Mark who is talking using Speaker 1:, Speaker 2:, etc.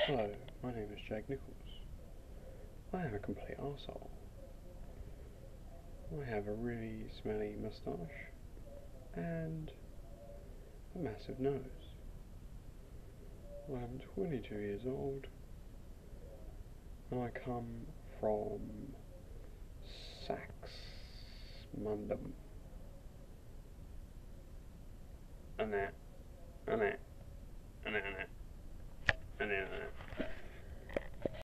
Speaker 1: Hello, my name is Jake Nichols. I am a complete arsehole. I have a really smelly moustache and a massive nose. I am 22 years old and I come from Saxmundham. And that, and that, and that, and that, and that.